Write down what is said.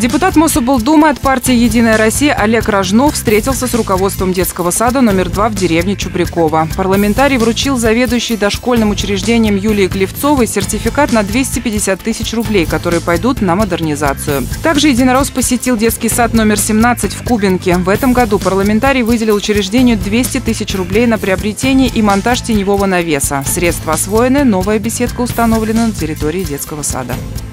Депутат Мособлдумы от партии «Единая Россия» Олег Рожнов встретился с руководством детского сада номер 2 в деревне Чубряково. Парламентарий вручил заведующей дошкольным учреждением Юлии Клевцовой сертификат на 250 тысяч рублей, которые пойдут на модернизацию. Также единорос посетил детский сад номер 17 в Кубинке. В этом году парламентарий выделил учреждению 200 тысяч рублей на приобретение и монтаж теневого навеса. Средства освоены, новая беседка установлена на территории детского сада.